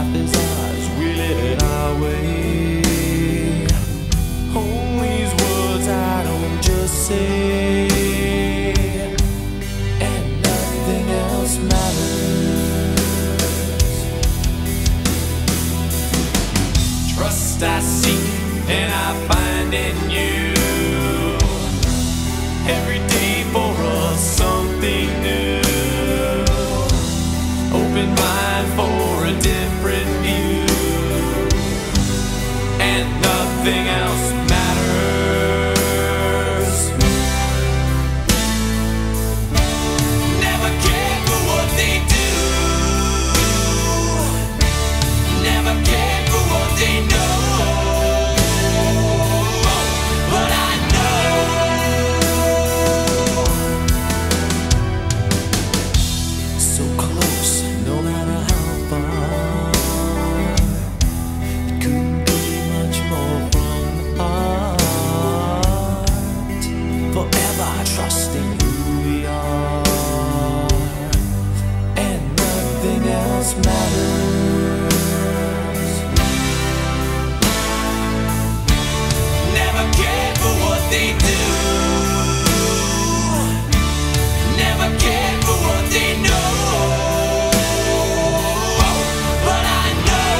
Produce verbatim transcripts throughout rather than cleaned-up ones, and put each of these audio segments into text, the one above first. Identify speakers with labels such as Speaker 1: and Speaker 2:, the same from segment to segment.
Speaker 1: life is ours, we live it our way. Hold these words I don't just say, and nothing else matters. Trust I seek and I find in you. Every day for us something new. Open mind for a different view, and nothing else matters. Never care for what they do. Never care for what they know. But I know, so close, no matter how far. It couldn't be much more from the heart. Forever trusting who we are, and nothing else matters. Never care for what they do. Never care for what they know. But I know,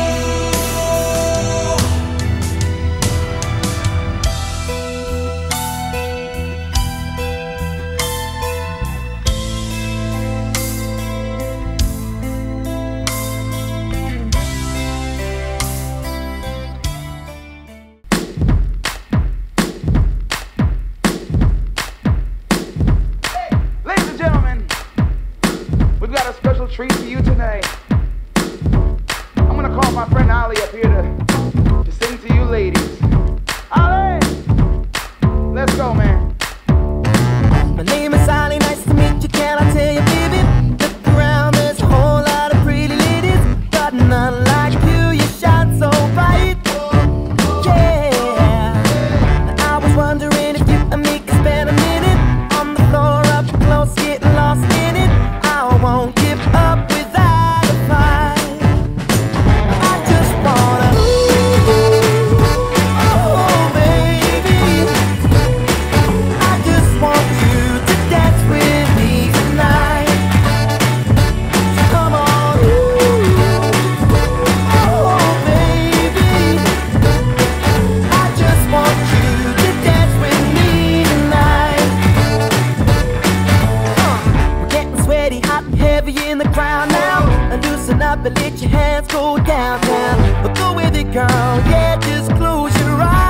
Speaker 2: Ladies and gentlemen, we've got a special treat for you tonight. I'm gonna call my friend Ali up here to, to sing to you ladies. Ali! Let's go, man.
Speaker 3: My name is Ali, nice to meet you, can I tell you, baby? Look around, there's a whole lot of pretty ladies, but none like you, you shine so bright. Yeah, I was wondering if you and me could spend a minute on the floor up close, getting lost in it. I won't give up without a fight. I just wanna, oh baby, I just want you to dance with me tonight. So come on, oh baby, I just want you to dance with me tonight. Uh, we're getting sweaty, hot and heavy in the crowd now. And loosen up and let your hands go downtown. But go with it, girl, yeah, just close your eyes.